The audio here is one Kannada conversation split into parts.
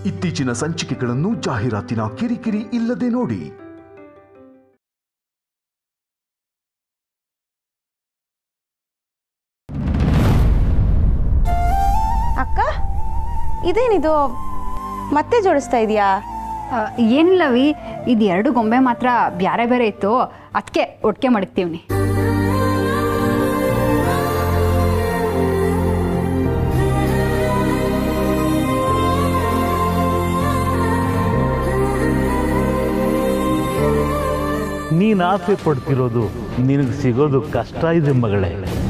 ಇತ್ತೀಚಿನ ಸಂಚಿಕೆಗಳನ್ನು ಜಾಹೀರಾತಿನ ಕಿರಿಕಿರಿ ಇಲ್ಲದೆ ನೋಡಿ. ಅಕ್ಕ, ಇದೇನಿದು ಮತ್ತೆ ಜೋಡಿಸ್ತಾ ಇದೀಯಾ? ಏನಿಲ್ಲವಿ, ಇದು 2 ಗೊಂಬೆ ಮಾತ್ರ ಬ್ಯಾರೆ ಬೇರೆ ಇತ್ತು, ಅದಕ್ಕೆ ಒಟ್ಟಿಗೆ ಮಡಗ್ತೀವಿ. ನೀನು ಆಸೆ ಪಡ್ತಿರೋದು ನಿನಗೆ ಸಿಗೋದು ಕಷ್ಟ ಇದೆ ಮಗಳೇ.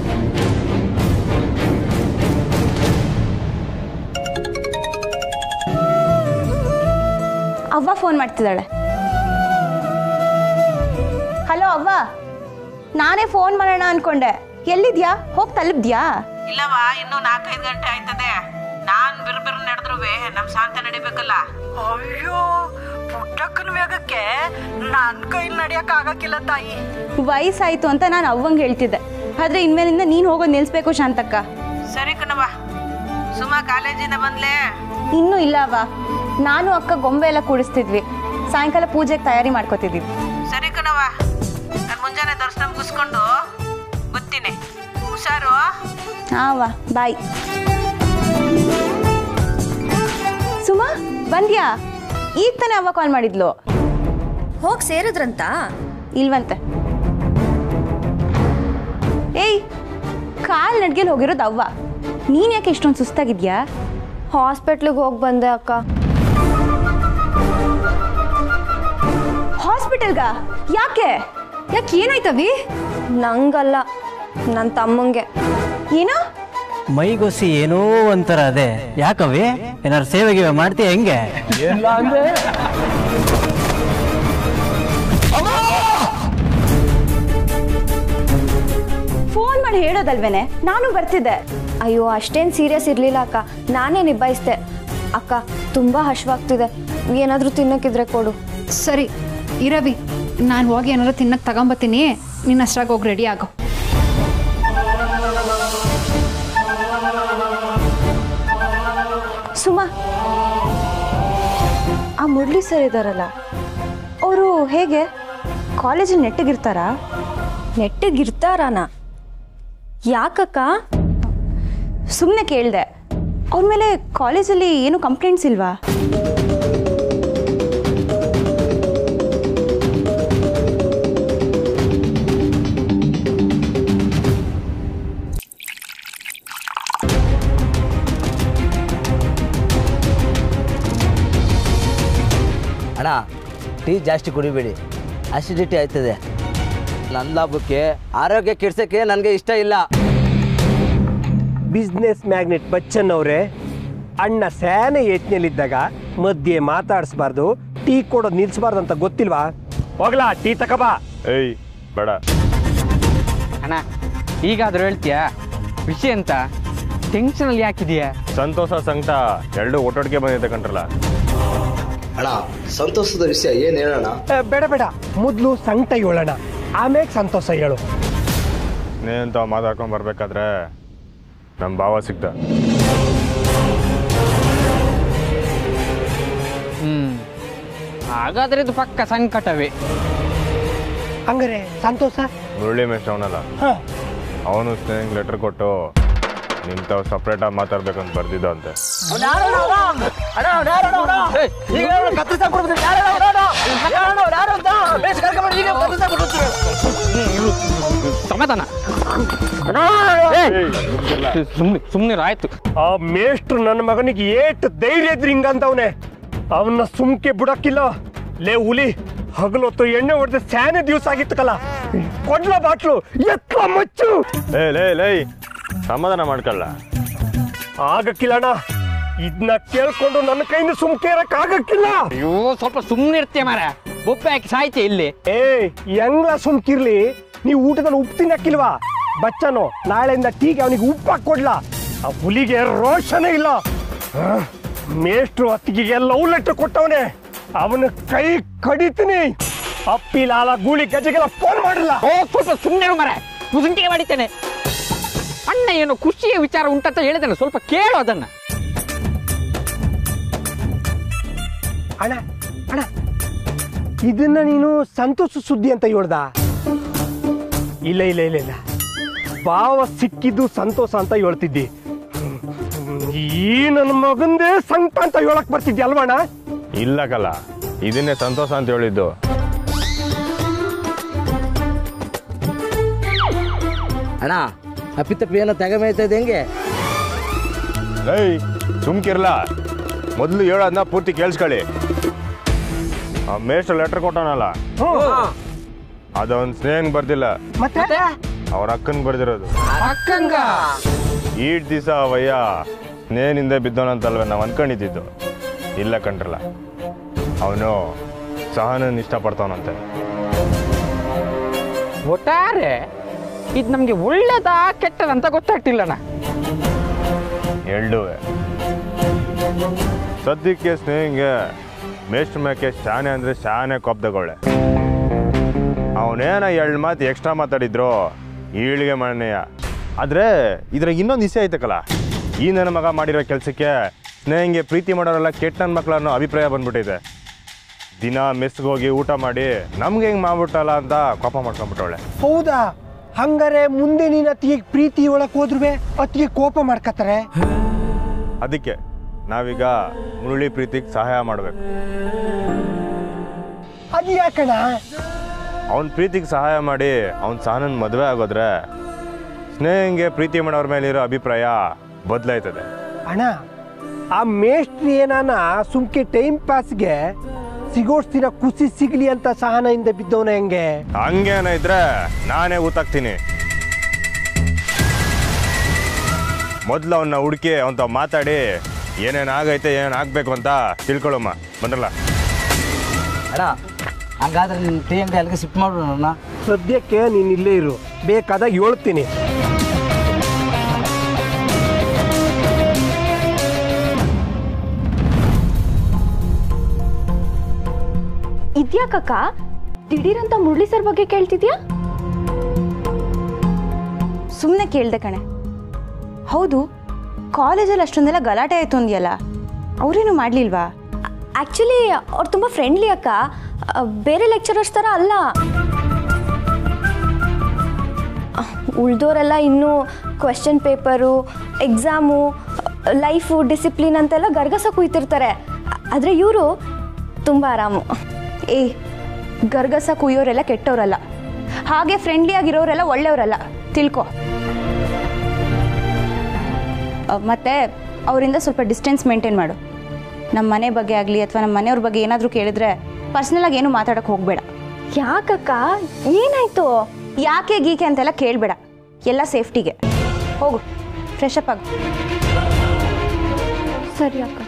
ಅವ್ವ ಫೋನ್ ಮಾಡ್ತಿದ್ದಾಳೆ. ಹಲೋ ಅವ್ವ, ನಾನೇ ಫೋನ್ ಮಾಡೋಣ ಅನ್ಕೊಂಡೆ. ಎಲ್ಲಿದ್ಯಾ? ಹೋಗಿ ತಲುಪ್ದ್ಯಾ? ಇಲ್ಲವಾ, ಇನ್ನು 4-5 ಗಂಟೆ ಆಯ್ತದೆ. ನಾನ್ ಬಿರ್ಬಿರ್ ನಡೆದ್ರುವೆ ನಮ್ ಶಾಂತ ನಡಿಬೇಕಲ್ಲ. ಅಯ್ಯೋ, ಪುಟ್ಟಕ್ಕನ ವೇಗಕ್ಕೆ ನನ್ ಕೈಲಿ ನಡಿಯಕ್ ಆಗಕ್ಕಿಲ್ಲ ತಾಯಿ. ವಯಸ್ಸಾಯ್ತು ಅಂತ ನಾನು ಅವ್ವಂಗೆ ಹೇಳ್ತಿದ್ದೆ, ಆದ್ರೆ ಇನ್ಮೇಲಿಂದ ನೀನ್ ಹೋಗೋದು ನಿಲ್ಸ್ಬೇಕು ಶಾಂತಕ್ಕ. ಸರಿ ಕಣವ. ಸುಮಾ ಕಾಲೇಜಿಂದ ಬಂದ್ಲೆ? ಇನ್ನೂ ಇಲ್ಲ ಅವ್ವ, ನಾನು ಅಕ್ಕ ಗೊಂಬೆ ಎಲ್ಲ ಕೂಡಿಸ್ತಿದ್ವಿ. ಸಾಯಂಕಾಲ ಪೂಜೆಗೆ ತಯಾರಿ ಮಾಡ್ಕೋತಿದ್ವಿ. ಸರಿ ಕಣವ, ನಾನು ಮುಂಜಾನೆ ದರ್ಶನ ಮುಗಿಸ್ಕೊಂಡು ಗೊತ್ತೀನಿ. ಹುಷಾರು. ಹಾವ, ಬಾಯ್. ಸುಮಾ ಬಂದ್ಯಾ? ಈಗ ತಾನೇ ಅವ್ವ ಕಾಲ್ ಮಾಡಿದ್ಲು. ಹೋಗಿ ಸೇರಿದ್ರಂತ? ಇಲ್ವಂತೆ. ಏಯ್, ಕಾಲ್ ನಡ್ಗೆಲ್ ಹೋಗಿರೋದು ಅವ್ವ. ನೀನ್ ಯಾಕೆ ಇಷ್ಟೊಂದು ಸುಸ್ತಾಗಿದ್ಯಾ? ಹಾಸ್ಪಿಟ್ಲಿಗೆ ಹೋಗಿ ಬಂದೆ ಅಕ್ಕ. ಹಾಸ್ಪಿಟಲ್ಗ? ಯಾಕೆ ಏನಾಯ್ತವಿ? ನಂಗಲ್ಲ, ನನ್ನ ತಮ್ಮಂಗೆ. ಏನೋ ಮೈಗೊಸಿ ಏನೋ ಒಂಥರ ಅದೇ. ಯಾಕವಿ, ಏನಾರು ಸೇವೆಗೆ ಮಾಡ್ತೀಯ? ಹೆಂಗೆ? ಫೋನ್ ಮಾಡಿ ಹೇಳೋದಲ್ವೇನೆ, ನಾನು ಬರ್ತಿದ್ದೆ. ಅಯ್ಯೋ, ಅಷ್ಟೇನು ಸೀರಿಯಸ್ ಇರಲಿಲ್ಲ ಅಕ್ಕ, ನಾನೇ ನಿಭಾಯಿಸ್ದೆ. ಅಕ್ಕ, ತುಂಬ ಹಶ್ವಾಗ್ತಿದೆ, ಏನಾದರೂ ತಿನ್ನೋಕ್ಕಿದ್ರೆ ಕೊಡು. ಸರಿ ಇರವಿ, ನಾನು ಹೋಗಿ ಏನಾದ್ರು ತಿನ್ನಕ್ಕೆ ತಗೊಂಬತ್ತೀನಿ. ನೀನು ಅಷ್ಟ್ರಾಗ ಹೋಗಿ ರೆಡಿ ಆಗೋ. ಸುಮಾ, ಆ ಮುರಳಿ ಸರ್ ಇದ್ದಾರಲ್ಲ, ಅವರು ಹೇಗೆ? ಕಾಲೇಜಲ್ಲಿ ನೆಟ್ಟಗಿರ್ತಾರಾ? ನೆಟ್ಟಗಿರ್ತಾರಾನ? ಯಾಕಕ್ಕ? ಸುಮ್ಮನೆ ಕೇಳಿದೆ. ಅವ್ರ ಮೇಲೆ ಕಾಲೇಜಲ್ಲಿ ಏನು ಕಂಪ್ಲೇಂಟ್ಸ್ ಇಲ್ವಾ? ಅಣ್ಣ, ಟೀ ಜಾಸ್ತಿ ಕುಡಿಬೇಡಿ, ಅಸಿಡಿಟಿ ಆಯ್ತದೆ. ನನ್ನ ಲಾಭಕ್ಕೆ ಆರೋಗ್ಯ ಕೆಡ್ಸೋಕ್ಕೆ ನನಗೆ ಇಷ್ಟ ಇಲ್ಲ. ಬಿಸ್ನೆಸ್ ಮ್ಯಾಗ್ನೆಟ್ ಬಚ್ಚನ್ ಅವರೇ, ಅಣ್ಣ ಸ್ಯಾನೆ ಯತ್ನಲ್ಲಿದ್ದಾಗ ಮಧ್ಯೆ ಮಾತಾಡಿಸ್ಬಾರ್ದು, ಟೀ ಕೊಡೋದು ನಿಲ್ಸಬಾರ್ದು ಅಂತ ಗೊತ್ತಿಲ್ವಾ? ಹೋಗ್ಲಾ, ಟೀ ತಗೋಬಾ. ಏಯ್ ಬೇಡ ಅಣ್ಣ, ಈಗಾದ್ರೂ ಹೇಳ್ತೀಯಾ ವಿಷಯ ಅಂತ? ಟೆನ್ಷನಲ್ಲಿ ಯಾಕಿದೆಯಾ? ಸಂತೋಷ ಸಂಕಟ ಎರಡು ಒಟ್ಟೊಟ್ಟಿಗೆ ಬಂದಿದೆ ಕಂಡ್ರಲ್ಲ. ಅಣ್ಣ, ಸಂತೋಷದ ವಿಷಯ ಏನ್ ಹೇಳೋಣ? ಬೇಡ ಬೇಡ, ಮೊದಲು ಸಂಕಟ ಹೇಳೋಣ, ಆಮೇಲೆ ಸಂತೋಷ ಹೇಳು. ನೀನಂತ ಮಾತಾಡ್ಕೊಂಡ್ ಬರ್ಬೇಕಾದ್ರೆ ನಮ್ಮ ಭಾವ ಸಿಗ್ತ. ಹಾಗಾದ್ರೆ ಇದು ಪಕ್ಕ ಸಂಕಟವೇ. ಹಂಗಾರೆ ಸಂತೋಷ? ಮುರಳಿ ಮೇಷ್ಟ್ರ ಅವನಲ್ಲ, ಅವನು ಸ್ನೇಹಿಂಗ್ ಲೆಟರ್ ಕೊಟ್ಟು ನಿಂತವ್ ಸಪ್ರೇಟ್ ಆಗಿ ಮಾತಾಡ್ಬೇಕಂತ ಬರ್ದಿದ್ದ ಅಂತೆ. ಸಮಾಧಾನ, ಸುಮ್ನೆ ಆಯ್ತು. ಆ ಮೇಷ್ಟ್ರು ನನ್ನ ಮಗನಿಗೆ ಏಟ್ ಧೈರ್ಯ ಇದ್ರಿ ಹಿಂಗಂತವನೆ, ಅವನ್ನ ಸುಮ್ಕೆ ಬಿಡಕ್ಕಿಲ್ಲ. ಲೇ ಹುಲಿ, ಹಗಲೊತ್ತು ಎಣ್ಣೆ ಹೊಡೆದ ಸ್ಯಾನೆ ದಿವಸ ಆಗಿತ್ತಕಲ್ಲ, ಕೊಡ್ಲ ಬಾಟ್ಲು ಎತ್ತ ಮಚ್ಚು. ಲೇ ಸಮಾಧಾನ ಮಾಡ್ಕಲ್ಲ. ಆಗಕ್ಕಿಲ್ಲ ಅಣ್ಣ, ಇದನ್ನ ಕೇಳ್ಕೊಂಡು ನನ್ನ ಕೈಯಿಂದ ಸುಮ್ಕೆ ಇರಕ್ ಆಗಕ್ಕಿಲ್ಲ. ಅಯ್ಯೋ, ಸ್ವಲ್ಪ ಸುಮ್ನೆ ಇರ್ತೀಯ ಮಾರ, ಬೊಪ್ಪೆ ಹಾಕಿ ಸಾಯ್ತೆ ಇಲ್ಲಿ. ಹೆಂಗ್ಲ ಸುಮ್ಕಿರ್ಲಿ, ನೀವು ಊಟದಲ್ಲಿ ಉಪ್ಪು ತಿನ್ನಕ್ಕಿಲ್ವಾ? ಬಚ್ಚನು ನಾಳೆಯಿಂದ ಟೀಗೆ ಅವನಿಗೆ ಉಪ್ಪು ಹಾಕಿ ಕೊಡ್ಲಾ? ಆ ಹುಲಿಗೆ ರೋಷನೇ ಇಲ್ಲ. ಮೇಷ್ಟ್ರು ಅತ್ತಿಗೆಗೆ ಲವ್ ಲೆಟರ್ ಕೊಟ್ಟವನೆ, ಅವನ ಕೈ ಕಡಿತೀನಿ. ಅಪ್ಪಿ ಲಾಲ ಗೂಳಿ ಗಜೆಗೆಲ್ಲ ಫೋನ್ ಮಾಡಿಲ್ಲ. ಸ್ವಲ್ಪ ಸುಮ್ಮನೆ ಮರ, ಮುದುಂಟಿಗೆ ಮಾಡಿದ್ದೇನೆ. ಅಣ್ಣ ಏನೋ ಖುಷಿಯ ವಿಚಾರ ಉಂಟಂತ ಹೇಳಿದ್ದೇನೆ, ಸ್ವಲ್ಪ ಕೇಳು ಅದನ್ನ. ಅಣ್ಣ ಅಣ್ಣ ಇದನ್ನ ನೀನು ಸಂತೋಷ ಸುದ್ದಿ ಅಂತ ಹೇಳ್ದ? ಇಲ್ಲ ಇಲ್ಲ ಇಲ್ಲ ಇಲ್ಲ, ಭಾವ ಸಿಕ್ಕಿದ್ದು ಸಂತೋಷ ಅಂತ ಹೇಳ್ತಿದ್ದಿ. ಈ ನನ್ನ ಮಗಂದೇ ಸಂಕಟ ಅಂತ ಹೇಳಕ್ ಬರ್ತಿದ್ದಿ ಅಲ್ವಣ್ಣ? ಇಲ್ಲ ಕಲ, ಇದನ್ನೇ ಸಂತೋಷ ಅಂತ ಹೇಳಿದ್ದು. ಅಣ್ಣ ಅಪ್ಪಿತಪ್ಪಿ ಏನೋ ತೆಗಮೈತದೆ ಹೆಂಗೆ? ಏಯ್ ಸುಮ್ಕಿರ್ಲ, ಮೊದಲು ಹೇಳೋದನ್ನ ಪೂರ್ತಿ ಕೇಳಿಸ್ಕೊಳ್ಳಿ. ಆ ಮೇಷ್ಟ್ರು ಲೆಟರ್ ಕೊಟ್ಟನಲ್ಲ, ಅದೊಂದು ಸ್ನೇಹಂಗ್ ಬರ್ದಿಲ್ಲ, ಮತ್ತೆ ಅವ್ರ ಅಕ್ಕನ್ ಬರ್ದಿರೋದು. ಅಕ್ಕಂಗ ಈಟ್ ದಿವಸ ಅವಯ್ಯ ಸ್ನೇಹನಿಂದ ಬಿದ್ದವನಂತಲ್ವೇ ನಾವು ಅನ್ಕೊಂಡಿದ್ದು. ಇಲ್ಲ ಕಂಡ್ರಲ್ಲ, ಅವನು ಸಹನನ್ ಇಷ್ಟಪಡ್ತಾವನಂತೆ. ಒಟ್ಟಾರೆ ಇದು ನಮಗೆ ಒಳ್ಳೇದಾ ಕೆಟ್ಟದಂತ ಗೊತ್ತಾಗ್ತಿಲ್ಲಣ್ಣ. ಎರಡುವೆ ಸದ್ಯಕ್ಕೆ ಸ್ನೇಹಿಂಗೆ ಮೇಷ್ಟ್ರ ಮೇಕೆ ಶಾನೆ ಅಂದರೆ ಶಾನೆ ಕೊಬ್ದಗೊಳ್ಳೆ. ಅವನೇನ 2 ಮಾತು ಎಕ್ಸ್ಟ್ರಾ ಮಾತಾಡಿದ್ರು ಈಳಿಗೆ ಮಣ್ಣೆಯ. ಆದರೆ ಇದ್ರಾಗ ಇನ್ನೊಂದು ವಿಷಯ ಐತಕ್ಕಲ್ಲ, ಈ ನನ್ನ ಮಗ ಮಾಡಿರೋ ಕೆಲಸಕ್ಕೆ ಸ್ನೇಹಿಂಗೆ ಪ್ರೀತಿ ಮಾಡೋರೆಲ್ಲ ಕೆಟ್ಟ ನನ್ನ ಮಕ್ಕಳು ಅನ್ನೋ ಅಭಿಪ್ರಾಯ ಬಂದ್ಬಿಟ್ಟಿದೆ. ದಿನ ಮೆಸ್ಗೆ ಹೋಗಿ ಊಟ ಮಾಡಿ ನಮ್ಗೆ ಹೆಂಗೆ ಮಾಡ್ಬಿಟ್ಟಲ್ಲ ಅಂತ ಕೋಪ ಮಾಡ್ಕೊಂಡ್ಬಿಟ್ಟವಳೆ. ಹೌದಾ? ಹಂಗಾರೆ ಮುಂದೆ ನೀನು ಅತ್ತಿಗೆ ಪ್ರೀತಿ ಒಳಕ್ ಹೋದ್ರುವೆ ಅತ್ತಿಗೆ ಕೋಪ ಮಾಡ್ಕತ್ತಾರೆ. ಅದಕ್ಕೆ ನಾವೀಗ ಮುರಳಿ ಪ್ರೀತಿಗೆ ಸಹಾಯ ಮಾಡಬೇಕು. ಅದು ಯಾಕಣ್ಣ? ಅವನ ಪ್ರೀತಿಗೆ ಸಹಾಯ ಮಾಡಿ ಅವನ ಸಹನನ್ ಮದುವೆ ಆಗೋದ್ರೆ ಸ್ನೇಹಿಂಗೆ ಪ್ರೀತಿ ಮಾಡೋರ ಮೇಲಿರೋ ಅಭಿಪ್ರಾಯ ಬದಲಾಯ್ತದೆ. ಅಣ್ಣ, ಆ ಮೇಷ್ಟ್ರಿ ಏನಾನ ಸುಮ್ಕೆ ಟೈಮ್ ಪಾಸ್ಗೆ ಸಿಗೋಷ್ಟಿನ ಖುಷಿ ಸಿಗ್ಲಿ ಅಂತ ಸಹನೆಯಿಂದ ಬಿದ್ದವನ ಹೆಂಗೆ? ಹಂಗೇನ ಇದ್ರೆ ನಾನೇ ಊತಾಕ್ತೀನಿ. ಮೊದ್ಲು ಅವನ್ನ ಹುಡುಕಿ ಅವನ ಮಾತಾಡಿ ಏನೇನಾಗೈತೆ ಏನೇನಾಗಬೇಕು ಅಂತ ತಿಳ್ಕೊಳ್ಳಮ್ಮ. ಬಂದ್ರಲ್ಲ ಅಣ್ಣ, ಹಂಗಾದ್ರೆ ನಿನ್ನ ಟೀ ಅಂಗಡಿ ಅಲ್ಲಿಗೆ ಶಿಫ್ಟ್ ಮಾಡೋಣ. ಸದ್ಯಕ್ಕೆ ನೀನು ಇಲ್ಲೇ ಇರು, ಬೇಕಾದಾಗ ಹೇಳ್ತೀನಿ. ಇದ್ಯಾಕಕ್ಕ ದಿಢೀರಂತ ಮುರಳಿ ಸರ್ ಬಗ್ಗೆ ಕೇಳ್ತಿದ್ಯಾ? ಸುಮ್ಮನೆ ಕೇಳ್ದೆ ಕಣೆ. ಹೌದು, ಕಾಲೇಜಲ್ಲಿ ಅಷ್ಟೊಂದೆಲ್ಲ ಗಲಾಟೆ ಆಯ್ತು ಅಂದ್ಯಲ್ಲ, ಅವ್ರೇನು ಮಾಡ್ಲಿಲ್ವಾ? ಆ್ಯಕ್ಚುಲಿ ಅವ್ರು ತುಂಬ ಫ್ರೆಂಡ್ಲಿ ಅಕ್ಕ, ಬೇರೆ ಲೆಕ್ಚರರ್ಸ್ ಥರ ಅಲ್ಲ. ಉಳ್ದೋರೆಲ್ಲ ಇನ್ನೂ question paper, exam, life, discipline ಅಂತೆಲ್ಲ ಗರ್ಗಸ ಕುಯ್ತಿರ್ತಾರೆ. ಆದರೆ ಇವರು ತುಂಬ ಆರಾಮು. ಗರ್ಗಸ ಕುಯ್ಯೋರೆಲ್ಲ ಕೆಟ್ಟವರಲ್ಲ, ಹಾಗೆ ಫ್ರೆಂಡ್ಲಿ ಆಗಿರೋರೆಲ್ಲ ಒಳ್ಳೆಯವರಲ್ಲ, ತಿಳ್ಕೊ. ಮತ್ತೆ ಅವರಿಂದ ಸ್ವಲ್ಪ ಡಿಸ್ಟೆನ್ಸ್ ಮೇಂಟೈನ್ ಮಾಡು. ನಮ್ಮ ಮನೆ ಬಗ್ಗೆ ಆಗಲಿ ಅಥವಾ ನಮ್ಮ ಮನೆಯವ್ರ ಬಗ್ಗೆ ಏನಾದರೂ ಕೇಳಿದ್ರೆ ಪರ್ಸ್ನಲಾಗಿ ಏನು ಮಾತಾಡೋಕ್ಕೆ ಹೋಗಬೇಡ. ಯಾಕಕ್ಕ, ಏನಾಯ್ತು? ಯಾಕೆ ಗೀಕೆ ಅಂತೆಲ್ಲ ಕೇಳಬೇಡ, ಎಲ್ಲ ಸೇಫ್ಟಿಗೆ. ಹೋಗು, ಫ್ರೆಶ್ ಅಪ್ ಆಗು. ಸರಿ ಅಕ್ಕ.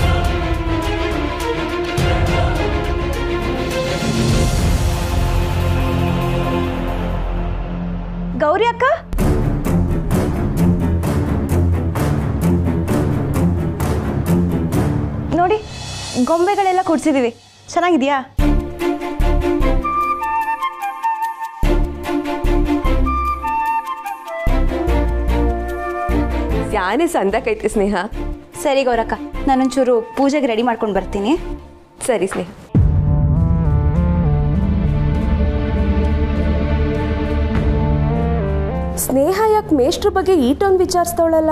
ಗೌರಿ ಅಕ್ಕ, ನೋಡಿ ಗೊಂಬೆಗಳೆಲ್ಲ ಕೊಡ್ಸಿದೀವಿ, ಚೆನ್ನಾಗಿದೆಯಾ? ಯಾನೇ ಸಂದಕೈತಿ ಸ್ನೇಹ. ಸರಿ ಗೌರಕ್ಕ, ನಾನೊಂಚೂರು ಪೂಜೆಗೆ ರೆಡಿ ಮಾಡ್ಕೊಂಡು ಬರ್ತೀನಿ. ಸರಿ ಸ್ನೇಹ. ಸ್ನೇಹ ಯಾಕೆ ಮೇಷ್ಟ್ರ ಬಗ್ಗೆ ಈಟೊಂದು ವಿಚಾರಿಸ್ತವಳಲ್ಲ?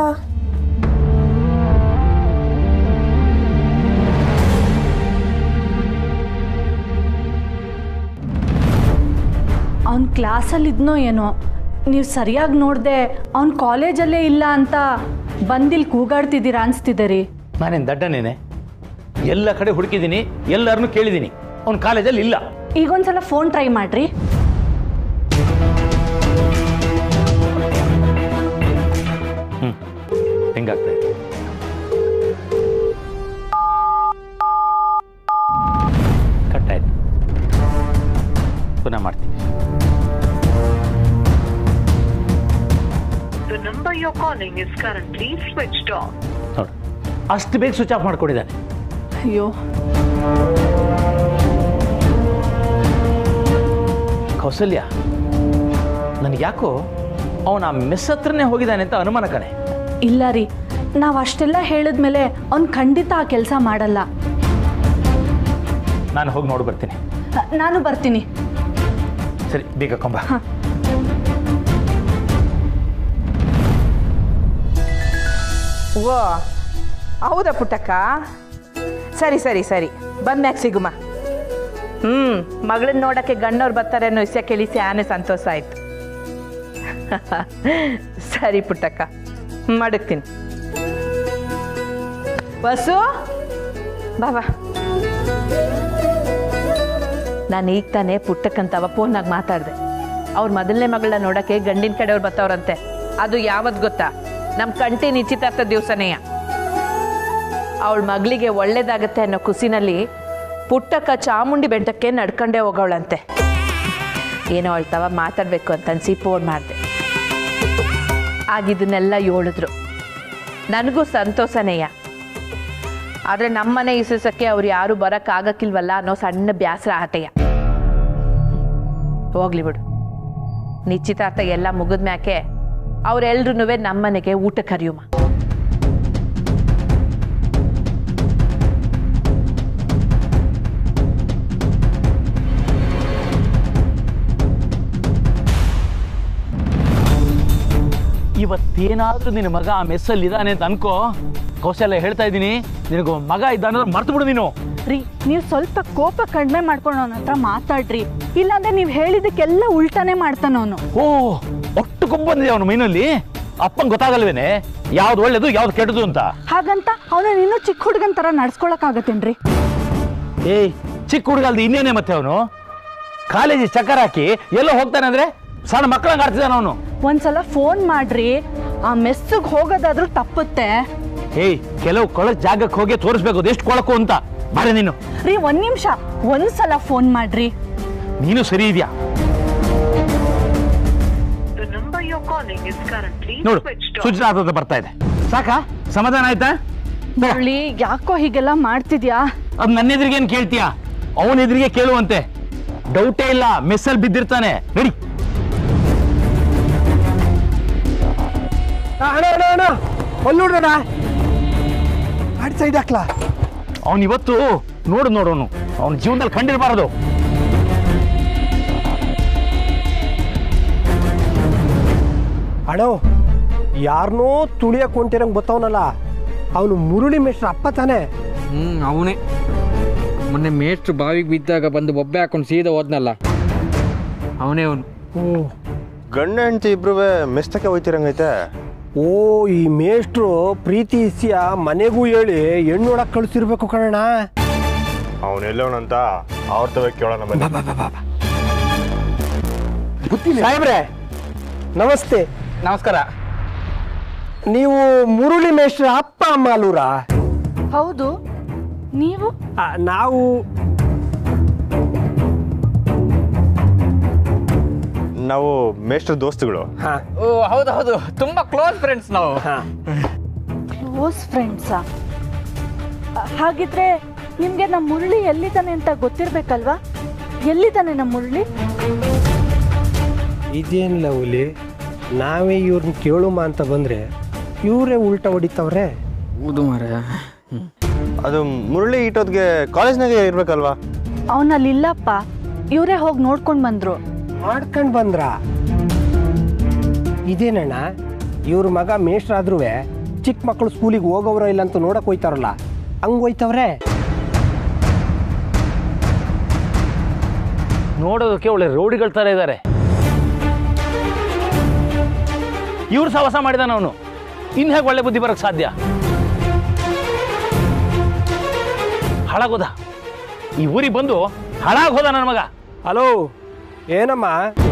ಅವ್ನ ಕ್ಲಾಸಲ್ಲಿದ್ನೋ ಏನೋ, ನೀವು ಸರಿಯಾಗಿ ನೋಡದೆ ಅವ್ನ ಕಾಲೇಜಲ್ಲೇ ಇಲ್ಲ ಅಂತ ಬಂದಿಲ್ಲಿ ಕೂಗಾಡ್ತಿದ್ದೀರಾ ಅನಿಸ್ತಿದೆ ರೀ. ನಾನೇನು ದಡ್ಡನೇನೆ? ಎಲ್ಲ ಕಡೆ ಹುಡುಕಿದ್ದೀನಿ, ಎಲ್ಲರನ್ನೂ ಕೇಳಿದ್ದೀನಿ, ಅವ್ನ ಕಾಲೇಜಲ್ಲಿ ಇಲ್ಲ. ಈಗೊಂದ್ಸಲ ಫೋನ್ ಟ್ರೈ ಮಾಡ್ರಿ. ಹೆಂಗಾಗ್ತಾ ಇದೆ? ಕಟ್ಟಾಯ್ತು, ಪುನಃ ಮಾಡ್ತೀನಿ. The number you're calling is currently switched off. ನೋಡು, ಅಷ್ಟು ಬೇಗ ಸ್ವಿಚ್ ಆಫ್ ಮಾಡ್ಕೊಡಿದ್ದಾನೆ. ಅಯ್ಯೋ, ಕೌಸಲ್ಯ, ನನಗೆ ಯಾಕೋ ಅವನ ಮಿಸ್ ಹತ್ರನೇ ಹೋಗಿದ್ದಾನೆ ಅಂತ ಅನುಮಾನ ಕಣೆ. ಇಲ್ಲ ರೀ, ನಾವು ಅಷ್ಟೆಲ್ಲ ಹೇಳಿದ್ಮೇಲೆ ಅವ್ನು ಖಂಡಿತ ಆ ಕೆಲಸ ಮಾಡಲ್ಲ. ನಾನು ಹೋಗಿ ನೋಡಿ ಬರ್ತೀನಿ. ನಾನು ಬರ್ತೀನಿ. ಸರಿ, ಬೇಗ ಕೊಂಬ. ಓ ಹೌದಾ ಪುಟ್ಟಕ್ಕ? ಸರಿ ಸರಿ ಸರಿ, ಬಂದ್ಮ್ಯಾಗ ಸಿಗುಮ. ಮಗಳನ್ನ ನೋಡಕ್ಕೆ ಗಣ್ಣವ್ರು ಬರ್ತಾರೆ ಅನ್ನೋ ವಿಷಯ ಕೇಳಿ ಆನೆ ಸಂತೋಷ ಆಯ್ತು. ಸರಿ ಪುಟ್ಟಕ್ಕ, ಮಡಗ್ತೀನಿ. ಬಸ್ಸು ಬಾಬಾ, ನಾನು ಈಗ ತಾನೇ ಪುಟ್ಟಕ್ಕಂತವ ಫೋನ್ನಾಗ ಮಾತಾಡಿದೆ. ಅವ್ರ ಮೊದಲನೇ ಮಗಳನ್ನ ನೋಡಕ್ಕೆ ಗಂಡಿನ ಕಡೆಯವ್ರು ಬರ್ತಾವ್ರಂತೆ. ಅದು ಯಾವತ್ತು ಗೊತ್ತಾ? ನಮ್ಮ ಕಂಟಿ ನಿಶ್ಚಿತಾರ್ಥ ದಿವಸನೇಯ. ಅವಳ ಮಗಳಿಗೆ ಒಳ್ಳೇದಾಗತ್ತೆ ಅನ್ನೋ ಖುಷಿನಲ್ಲಿ ಪುಟ್ಟಕ್ಕ ಚಾಮುಂಡಿ ಬೆಟ್ಟಕ್ಕೆ ನಡ್ಕೊಂಡೇ ಹೋಗೋಳಂತೆ. ಏನೋ ಅಳ್ತವ ಮಾತಾಡಬೇಕು ಅಂತ ಅನ್ಸಿ ಫೋನ್ ಮಾಡಿದೆ. ಆಗಿದ್ದನ್ನೆಲ್ಲ ಹೇಳಿದ್ರು. ನನಗೂ ಸಂತೋಷನೇಯ. ಆದರೆ ನಮ್ಮನೆ ಇಸಕ್ಕೆ ಅವ್ರು ಯಾರು ಬರೋಕ್ಕಾಗಕ್ಕಿಲ್ವಲ್ಲ ಅನ್ನೋ ಸಣ್ಣ ಬ್ಯಾಸರ ಆಟೆಯ. ಹೋಗ್ಲಿ ಬಿಡು, ನಿಶ್ಚಿತಾರ್ಥ ಎಲ್ಲ ಮುಗಿದ್ಮ್ಯಾಕೆ ಅವರೆಲ್ರೂ ನಮ್ಮನೆಗೆ ಊಟ ಕರೆಯುಮ. ಇವತ್ತೇನಾದ್ರೂ ನಿನ್ನ ಮಗ ಆ ಮೆಸ್ಸಲ್ಲಿ ಇದ್ದಾನೆ ಅಂತ ಅನ್ಕೋ. ಕೌಶಲ್ಯ ಹೇಳ್ತಾ ಇದ್ದೀನಿ, ನಿನಗೂ ಮಗ ಇದ್ದಾನ ಮರ್ತು ಬಿಡು ನೀನು. ರೀ, ನೀವು ಸ್ವಲ್ಪ ಕೋಪ ಕಡಿಮೆ ಮಾಡ್ಕೊಂಡು ಅವನ ಹತ್ರ ಮಾತಾಡ್ರಿ. ಇಲ್ಲಾಂದ್ರೆ ನೀವು ಹೇಳಿದಕ್ಕೆಲ್ಲ ಉಲ್ಟಾನೇ ಮಾಡ್ತಾನವನು. ಓ, ಒಟ್ಟು ಕೊಬ್ಬು ಬಂದಿದೆ ಅವನು ಮೈನಲ್ಲಿ. ಅಪ್ಪಂಗೆ ಗೊತ್ತಾಗಲ್ವೇನೆ ಯಾವ್ದು ಒಳ್ಳೇದು ಯಾವ್ದು ಕೆಟ್ಟದು ಅಂತ? ಹಾಗಂತ ಅವನು ಇನ್ನೂ ಚಿಕ್ಕ ಹುಡುಗನ ತರ ನಡ್ಸ್ಕೊಳಕ್ ಆಗತ್ತೇನ್ರಿ? ಏಯ್, ಚಿಕ್ಕ ಹುಡುಗಲ್ದು ಇನ್ನೇನೆ ಮತ್ತೆ ಅವನು ಕಾಲೇಜ್ ಚಕ್ಕರ್ ಹಾಕಿ ಎಲ್ಲ ಹೋಗ್ತಾನೆ ಅಂದ್ರೆ ಸಣ್ಣ ಮಕ್ಕಳಂಗೆ ಆಡ್ತಿದ್ದಾನ ಅವನು. ಒಂದ್ಸಲ ಫೋನ್ ಮಾಡ್ರಿ, ಆ ಮೆಸ್ಸಿಗೆ ಹೋಗೋದಾದ್ರೂ ತಪ್ಪುತ್ತೆ. ಏಯ್, ಕೆಲವು ಕೊಳಕ್ ಜಾಗಕ್ಕೆ ಹೋಗಿ ತೋರಿಸ್ಬೇಕು ಅದೆಷ್ಟು ಕೊಳಕು ಅಂತ. ಬಾರೆ ನೀನು. ರೀ, ಒಂದ್ ನಿಮಿಷ, ಒಂದ್ಸಲ ಫೋನ್ ಮಾಡ್ರಿ. ನೀನು ಸರಿ ಇದೆಯಾ? ನೋಡು, ಸೂಚನಾ ಬರ್ತಾ ಇದೆ. ಸಾಕಾ? ಸಮಾಧಾನ ಆಯ್ತಾ? ಮುರಳಿ, ಯಾಕೋ ಹೀಗೆಲ್ಲ ಮಾಡ್ತಿದ್ಯಾ? ಅದ್ ನನ್ನ ಎದುರಿಗೇನು ಕೇಳ್ತೀಯಾ? ಅವನ ಎದುರಿಗೆ ಕೇಳುವಂತೆ. ಡೌಟೇ ಇಲ್ಲ, ಮೆಸ್ಸಲ್ಲಿ ಬಿದ್ದಿರ್ತಾನೆ. ನಡಿ. ನೋಡ್ರಣ ಆಡ್ ಸೈಡ್ ಹಾಕ್ಲಾ? ಅವನು ಇವತ್ತು ನೋಡೋನು ಅವನ ಜೀವನದಲ್ಲಿ ಕಂಡಿರಬಾರದು. ಅಣ್ಣೋ, ಯಾರನ್ನೋ ತುಳಿಯಕ್ ಹೊಂಟಿರಂಗ್ ಬತ್ತವನಲ್ಲ, ಅವನು ಮುರುಳಿ ಮೇಷ್ಟ್ರ ಅಪ್ಪ ತಾನೆ? ಅವನೇ. ಮೊನ್ನೆ ಮೇಷ್ಟ್ರು ಬಾವಿಗೆ ಬಿದ್ದಾಗ ಬಂದು ಬೊಬ್ಬೆ ಹಾಕೊಂಡು ಸೀದಾ ಹೋದ್ನಲ್ಲ, ಅವನೇ ಅವನು. ಗಂಡ ಹೆಂಡತಿ ಇಬ್ರು ಮೆಸ್ತಕ್ಕೆ ಹೋಯ್ತಿರಂಗೈತೆ. ಓ, ಈ ಮೇಷ್ಟ್ರು ಪ್ರೀತಿ ಇಸ್ಯ ಮನೆಗೂ ಹೇಳಿ ಹೆಣ್ಣು ನೋಡಕ್ ಕಳಿಸಿರ್ಬೇಕು ಕಣಣ್ಣ. ಅವನೆಲ್ಲವನಂತ ಅವ್ರ ತವ ಕೇಳೋಣ ಬನ್ನಿ. ಸಾಹೇಬ್ರೆ ನಮಸ್ತೆ. ನಮಸ್ಕಾರ. ನೀವು ಮುರುಳಿ ಮೇಷ್ಟ್ರ ಅಪ್ಪ ಅಮ್ಮ ಅಲ್ಲೂರಾ? ಹೌದು. ನೀವು? ನಾವು ನಾವು ಮೇಷ್ಟ್ರ ದೋಸ್ತುಗಳು. ಓ, ಹೌದು, ತುಂಬಾ ಕ್ಲೋಸ್ ಫ್ರೆಂಡ್ಸ್ ನಾವು. ಕ್ಲೋಸ್ ಫ್ರೆಂಡ್ಸಾ? ಹಾಗಿದ್ರೆ ನಿಮ್ಗೆ ನಮ್ಮ ಮುರಳಿ ಎಲ್ಲಿದ್ದಾನೆ ಅಂತ ಗೊತ್ತಿರ್ಬೇಕಲ್ವಾ? ಎಲ್ಲಿದ್ದಾನೆ ನಮ್ಮ ಮುರಳಿ? ಇದೇನಿಲ್ಲ ಹುಲಿ, ನಾವೇ ಇವ್ರನ್ನ ಕೇಳುಮ ಅಂತ ಬಂದ್ರೆ ಇವರೇ ಉಲ್ಟಾ ಹೊಡಿತವ್ರೆ. ಹೌದು ಮಾರ. ಅದು ಮುರಳಿ ಇಟ್ಟೋದ್ಗೆ ಕಾಲೇಜ್ನಾಗೆ ಇರ್ಬೇಕಲ್ವಾ? ಅವನಲ್ಲಿ ಇಲ್ಲಪ್ಪ, ಇವರೇ ಹೋಗಿ ನೋಡ್ಕೊಂಡು ಬಂದ್ರು. ಮಾಡ್ಕೊಂಡು ಬಂದ್ರ? ಇದೇನಣ್ಣ, ಇವ್ರ ಮಗ ಮೇಷ್ಟ್ರಾದ್ರೂ ಚಿಕ್ಕ ಮಕ್ಕಳು ಸ್ಕೂಲಿಗೆ ಹೋಗೋವ್ರ ಇಲ್ಲ ಅಂತ ನೋಡಕ್ ಹೋಯ್ತಾರಲ್ಲ, ಹಂಗ್ ಹೋಯ್ತವ್ರೆ. ನೋಡೋದಕ್ಕೆ ಒಳ್ಳೆ ರೋಡಿಗಳ ತರ ಇದ್ದಾರೆ. ಇವ್ರು ಸಹವಾಸ ಮಾಡಿದಾನ ಅವನು. ಇನ್ ಹೇಗೆ ಒಳ್ಳೆ ಬುದ್ಧಿ ಬರಕ್ ಸಾಧ್ಯ? ಹಾಳಾಗೋದ ಈ ಊರಿಗೆ ಬಂದು ಹಾಳಾಗೋದ ನನ್ನ ಮಗ. ಹಲೋ, ಏನಮ್ಮ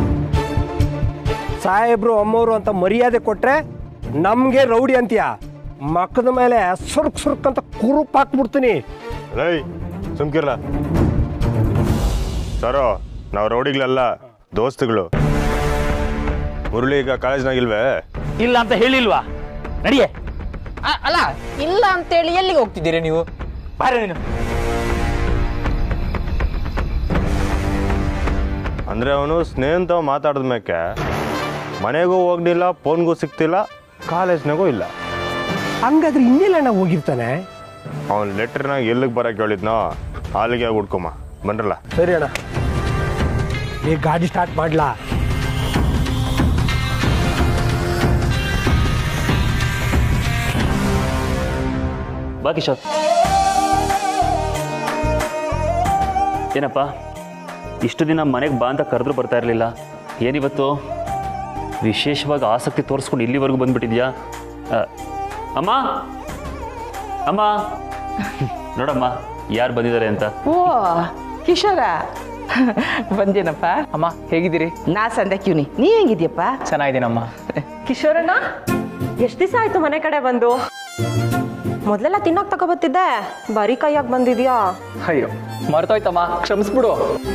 ಸಾಹೇಬ್ರು ಅಮ್ಮವ್ರು ಅಂತ ಮರ್ಯಾದೆ ಕೊಟ್ರೆ ನಮ್ಗೆ ರೌಡಿ ಅಂತೀಯ? ಮಕ್ಕದ ಮೇಲೆ ಸುರ್ಕ್ ಅಂತ ಕುರುಪ್ ಹಾಕ್ಬಿಡ್ತೀನಿ. ರೈ ಸುಮ್ಕಿರ್ಲ ಸರೋ, ನಾವು ರೌಡಿಗಳಲ್ಲ, ದೋಸ್ತುಗಳು. ಮುರಳಿ ಈಗ ಕಾಲೇಜ್ನಾಗಿಲ್ವೇ? ಇಲ್ಲ ಅಂತ ಹೇಳಿಲ್ವಾ? ನಡಿಯೇ. ಅಲ್ಲ, ಇಲ್ಲ ಅಂತೇಳಿ ಎಲ್ಲಿಗೆ ಹೋಗ್ತಿದ್ದೀರಿ ನೀವು? ಬಾರೆ ನೀನು. ಅಂದ್ರೆ ಅವನು ಸ್ನೇಹಿತ ಮಾತಾಡಿದ ಮೇಕೆ ಮನೆಗೂ ಹೋಗ್ಲಿಲ್ಲ, ಫೋನ್ಗೂ ಸಿಗ್ತಿಲ್ಲ, ಕಾಲೇಜ್ನಾಗೂ ಇಲ್ಲ. ಹಂಗಾದ್ರೆ ಇನ್ನೆಲ್ಲ ಹೋಗಿರ್ತಾನೆ. ಅವನ ಲೆಟರ್ನಾಗ ಎಲ್ಲಿಗೆ ಬರಕ್ಕೆ ಹೇಳಿದ್ನೋ ಅಲ್ಲಿಗೆ ಹುಡ್ಕೊಮ್ಮ. ಬನ್ರಲ್ಲ. ಸರಿ ಅಣ್ಣ, ಈಗ ಗಾಡಿ ಸ್ಟಾರ್ಟ್ ಮಾಡ್ಲಾ? ಬಾ ಕಿಶೋರ್. ಏನಪ್ಪ ಇಷ್ಟು ದಿನ ಮನೆಗೆ ಬಾ ಅಂತ ಕರೆದ್ರೂ ಬರ್ತಾ ಇರಲಿಲ್ಲ, ಏನಿವತ್ತು ವಿಶೇಷವಾಗಿ ಆಸಕ್ತಿ ತೋರಿಸ್ಕೊಂಡು ಇಲ್ಲಿವರೆಗೂ ಬಂದ್ಬಿಟ್ಟಿದ್ಯಾ? ಅಮ್ಮ ಅಮ್ಮ ನೋಡಮ್ಮ ಯಾರು ಬಂದಿದ್ದಾರೆ ಅಂತ. ಓ ಕಿಶೋರ ಬಂದೇನಪ್ಪ. ಅಮ್ಮ ಹೇಗಿದ್ದೀರಿ? ನಾ ಸಂದಕ್ಯೂನಿ, ನೀ ಹೆಂಗಿದ್ಯಪ್ಪ? ಚೆನ್ನಾಗಿದ್ದೀನಮ್ಮ. ಕಿಶೋರಣ್ಣ, ಎಷ್ಟು ದಿವಸ ಆಯ್ತು ಮನೆ ಕಡೆ ಬಂದು? ಮೊದಲೆಲ್ಲ ತಿನ್ನೋಕೆ ತಗೊಬತ್ತಿದ್ದೆ, ಬರೀ ಕೈಯಾಗಿ ಬಂದಿದ್ಯಾ? ಅಯ್ಯೋ ಮರ್ತೋಯ್ತಮ್ಮ, ಕ್ಷಮಿಸ್ಬಿಡು.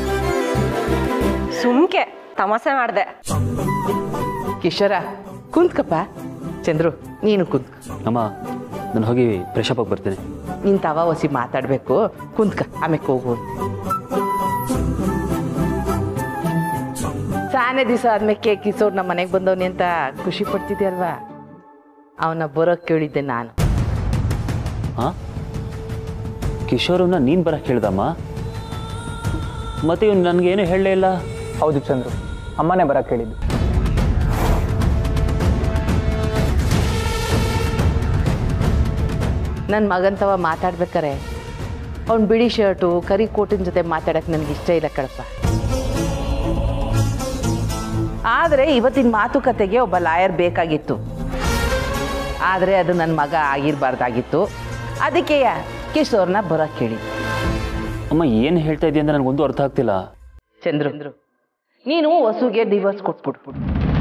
ಸುಮ್ಕೆ ತಮಾಷೆ ಮಾಡಿದೆ. ಕಿಶೋರ ಕುಂತ್ಕಪ್ಪ. ಚಂದ್ರು ನೀನು ಕುಂತ್. ಅಮ್ಮ ನಾನು ಹೋಗಿ ಫ್ರೆಶ್ ಅಪ್ ಆಗಿ ಬರ್ತೀನಿ. ನಿನ್ ತವ ಒಸಿ ಮಾತಾಡ್ಬೇಕು, ಕುಂತ್ಕ, ಆಮೇಲೆ ಹೋಗು. ಸಾನೆ ದಿವಸ ಆದ್ಮೇಲೆ ಕಿಶೋರ್ ನಮ್ಮ ಮನೆಗೆ ಬಂದವನಿ ಅಂತ ಖುಷಿ ಪಡ್ತಿದ್ಯಲ್ವಾ? ಅವನ ಬರೋಕ್ ಕೇಳಿದ್ದೆ ನಾನು. ಹಾಂ ಕಿಶೋರನ್ನ ನೀನು ಬರೋಕ್ಕೆ ಹೇಳ್ದಮ್ಮ? ಮತ್ತೆ ಇವ್ನು ನನಗೇನು ಹೇಳಲೇ ಇಲ್ಲ. ಹೌದು ಚಂದ್ರು, ಅಮ್ಮನೇ ಬರೋಕ್ಕೆ ಹೇಳಿದ್ದು. ನನ್ನ ಮಗಂತವ ಮಾತಾಡ್ಬೇಕಾರೆ ಅವ್ನು ಬಿಳಿ ಶರ್ಟು ಕರಿ ಕೋಟಿನ ಜೊತೆ ಮಾತಾಡಕ್ಕೆ ನನಗೆ ಇಷ್ಟ ಇಲ್ಲ ಕಣಪ್ಪ. ಆದರೆ ಇವತ್ತಿನ ಮಾತುಕತೆಗೆ ಒಬ್ಬ ಲಾಯರ್ ಬೇಕಾಗಿತ್ತು, ಆದರೆ ಅದು ನನ್ನ ಮಗ ಆಗಿರಬಾರ್ದಾಗಿತ್ತು. ಅದಕ್ಕೆ ಕಿಶೋರ್ನ ಬರೋಕ್ಕೆ ಹೇಳಿ. ಅಮ್ಮ ಏನು ಹೇಳ್ತಾ ಇದೆಯಾ ಅಂತ ನನಗೊಂದು ಅರ್ಥ ಆಗ್ತಿಲ್ಲ. ಚಂದ್ರು, ನೀನು ವಸುಗೆ ಡಿವೋರ್ಸ್ ಕೊಟ್ಬಿಟ್ಬಿಡು.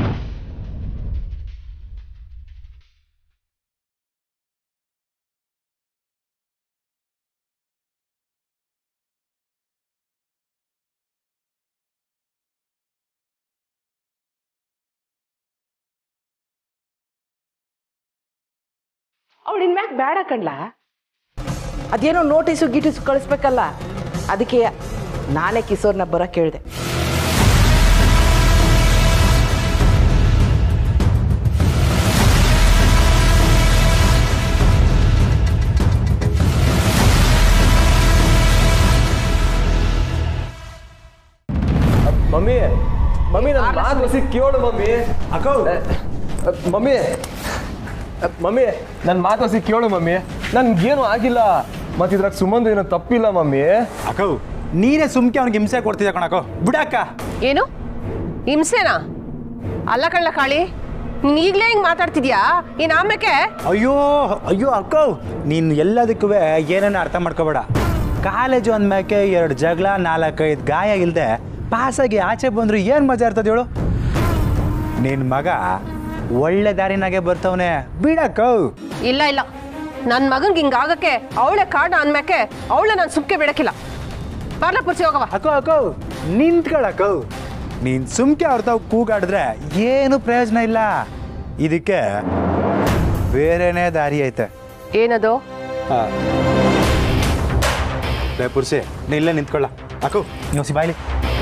ಅವಳಿನ ಮ್ಯಾಕ್ ಬೇಡ ಕಣ್ಲ, ಅದೇನೋ ನೋಟಿಸು ಗೀಟಿಸು ಕಳಿಸ್ಬೇಕಲ್ಲ, ಅದಕ್ಕೆ ನಾನೇ ಕಿಶೋರ್ನ ಬರೋಕ್ಕೆ ಹೇಳಿದೆ. ಮಮ್ಮಿ ಮಮ್ಮಿ ನನ್ನ ಮಾತು ಹೊಸಿ ಕೇಳು ಮಮ್ಮಿ. ಅಕ್ಕ ಮಮ್ಮಿ ಮಮ್ಮಿ ನನ್ನ ಮಾತು ಹೊಸಿ ಕೇಳು ಮಮ್ಮಿ. ನನ್ಗೇನು ಆಗಿಲ್ಲ, ಮತ್ತೆ ಇದ್ರಾಗ ಸುಮಂದು ಏನೋ ತಪ್ಪಿಲ್ಲ ಮಮ್ಮಿ. ಅಕ್ಕ ನೀನೇ ಸುಮ್ಕೆ ಅವ್ನಿಗೆ ಹಿಂಸೆ ಕೊಡ್ತಿದ್ದೆ ಕಣಕ್ಕ, ಬಿಡಕ್ಕ. ಏನು ಹಿಂಸೆನಾ? ಅಲ್ಲ ಕಳ್ಳ ಕಾಳಿ, ನೀನು ಈಗಲೇ ಹಿಂಗೆ ಮಾತಾಡ್ತಿದ್ಯಾ? ಇನ್ನು ಆಮೇಲೆ ಅಯ್ಯೋ ಅಯ್ಯೋ ಅಕ್ಕ, ನೀನು ಎಲ್ಲದಕ್ಕೂ ಏನೇನು ಅರ್ಥ ಮಾಡ್ಕೋಬೇಡ. ಕಾಲೇಜು ಅಂದ್ಮ್ಯಾಕೆ 2 ಜಗಳ 4-5 ಗಾಯ ಇಲ್ಲದೆ ಪಾಸಾಗಿ ಆಚೆ ಬಂದ್ರು ಏನು ಮಜಾ ಇರ್ತದೆ ಹೇಳು? ನಿನ್ನ ಮಗ ಒಳ್ಳೆ ದಾರಿನಾಗೆ ಬರ್ತವನೆ, ಬಿಡಕ್ಕ. ಇಲ್ಲ ಇಲ್ಲ, ನನ್ನ ಮಗನ್ಗೆ ಹಿಂಗಾಗಕ್ಕೆ ಅವಳೆ ಕಾರಣ ಅಂದ್ಮ್ಯಾಕೆ ಅವಳೆ ನಾನು ಸುಮ್ಕೆ ಬಿಡಕ್ಕಿಲ್ಲ. ಪಾರ್ಲ ಪುರ್ಸಿ ಹೋಗವ. ಅಕ್ಕ ಅಕ್ಕ ನಿಂತ್ಕೊಳಕ್ಕ, ನೀನು ಸುಮ್ಕೆ ಅವ್ರ ತಾವು ಕೂಗಾಡಿದ್ರೆ ಏನು ಪ್ರಯೋಜನ ಇಲ್ಲ. ಇದಕ್ಕೆ ಬೇರೆನೇ ದಾರಿ ಐತೆ. ಏನದು? ಪುರ್ಸಿ ನೀ ಇಲ್ಲೇ ನಿಂತ್ಕೊಳ್ಳ. ಅಕ್ಕ ನೀವು ಸಿಬಾಯ್ಲಿ.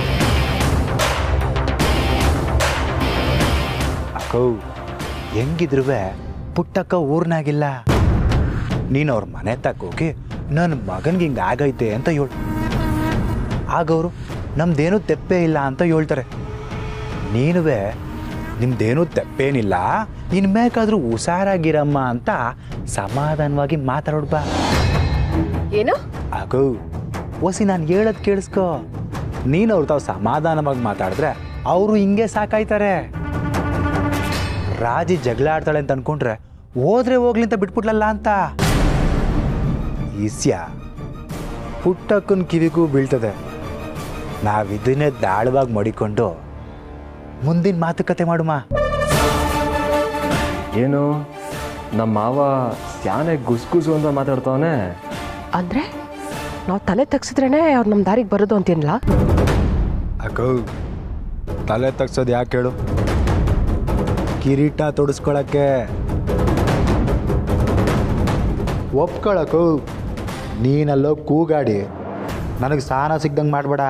ಅಕ್ಕ ಹೆಂಗಿದ್ರು ಪುಟ್ಟಕ್ಕ ಊರ್ನಾಗಿಲ್ಲ. ನೀನು ಅವ್ರ ಮನೆ ತಕ್ಕೋಗಿ ನನ್ನ ಮಗನ್ಗೆ ಹಿಂಗೆ ಆಗೈತೆ ಅಂತ ಹೇಳು. ಆಗವರು ನಮ್ದೇನೂ ತೆಪ್ಪೇ ಇಲ್ಲ ಅಂತ ಹೇಳ್ತಾರೆ. ನೀನುವೇ ನಿಮ್ದೇನೂ ತೆಪ್ಪೇನಿಲ್ಲ, ಇನ್ಮೇಕಾದ್ರೂ ಹುಷಾರಾಗಿರಮ್ಮ ಅಂತ ಸಮಾಧಾನವಾಗಿ ಮಾತಾಡೋಡ್ಬಾ. ಏನು ಆಗೋ ಓಸಿ ನಾನು ಹೇಳೋದು ಕೇಳಿಸ್ಕೊ. ನೀನು ಅವ್ರು ತಾವು ಸಮಾಧಾನವಾಗಿ ಮಾತಾಡಿದ್ರೆ ಅವರು ಹಿಂಗೆ ಸಾಕಾಯ್ತಾರೆ. ರಾಜಿ ಜಗಳ ಆಡ್ತಾಳೆ ಅಂತ ಅನ್ಕೊಂಡ್ರೆ ಹೋದ್ರೆ ಹೋಗ್ಲಿ ಅಂತ ಬಿಟ್ಬಿಟ್ಲಲ್ಲ ಅಂತ. ಈಸ್ಯ ಪುಟ್ಟಕ್ಕನ ಕಿವಿಗೂ ಬೀಳ್ತದೆ. ನಾವಿದನ್ನೇ ದಾಳವಾಗಿ ಮಡಿಕೊಂಡು ಮುಂದಿನ ಮಾತುಕತೆ ಮಾಡುಮ. ಏನು ನಮ್ಮ ಮಾವ ಸ್ಯಾನೆ ಗುಸ್ಗುಸು ಅಂತ ಮಾತಾಡ್ತಾವನೆ ಅಂದ್ರೆ ನಾವು ತಲೆ ತಗ್ಸಿದ್ರೇನೆ ಅವ್ರು ನಮ್ಮ ದಾರಿಗೆ ಬರೋದು ಅಂತೇನಿಲ್ಲ. ಅಕ್ಕೋ ತಲೆ ತಗ್ಸೋದು ಯಾಕೆ ಹೇಳು? ಕಿರೀಟ ತೊಡಸ್ಕೊಳಕ್ಕೆ. ಒಪ್ಕೊಳಕು. ನೀನಲ್ಲೋ ಕೂಗಾಡಿ ನನಗೆ ಸಾನ ಸಿಗ್ದಂಗೆ ಮಾಡಬೇಡ.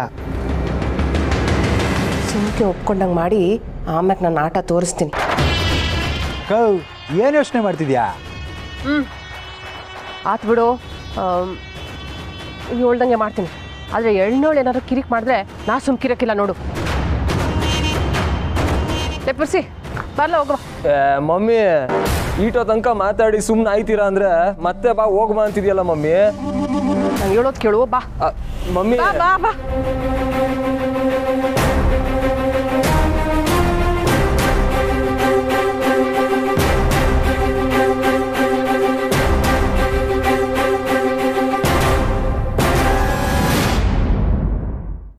ಸುಮ್ಕೆ ಒಪ್ಕೊಂಡಂಗೆ ಮಾಡಿ ಆಮ್ಯಾಗ ನಾನು ಆಟ ತೋರಿಸ್ತೀನಿ. ಕೌ ಏನು ಯೋಚನೆ ಮಾಡ್ತಿದ್ಯಾ? ಆತ್ ಬಿಡು, ಹೇಳ್ದಂಗೆ ಮಾಡ್ತೀನಿ. ಆದರೆ ಎಣ್ಣೋಳು ಏನಾದ್ರು ಕಿರಿಕ್ ಮಾಡಿದ್ರೆ ನಾ ಸುಮ್ಕಿರಕ್ಕಿಲ್ಲ ನೋಡು. ಪರ್ಸಿ ಬರ್ಲ ಹೋಗ್ಬಾ. ಮಮ್ಮಿ ಈಟೋ ತನಕ ಮಾತಾಡಿ ಸುಮ್ಮನೆ ಆಯ್ತೀರಾ ಅಂದ್ರೆ ಮತ್ತೆ ಬಾ ಹೋಗ್ಬಾ ಅಂತಿದ್ಯಲ್ಲ ಮಮ್ಮಿ. ನಾನು ಹೇಳೋದು ಕೇಳುವ ಬಾ. ಮಮ್ಮಿ ಬಾ ಬಾ ಬಾ.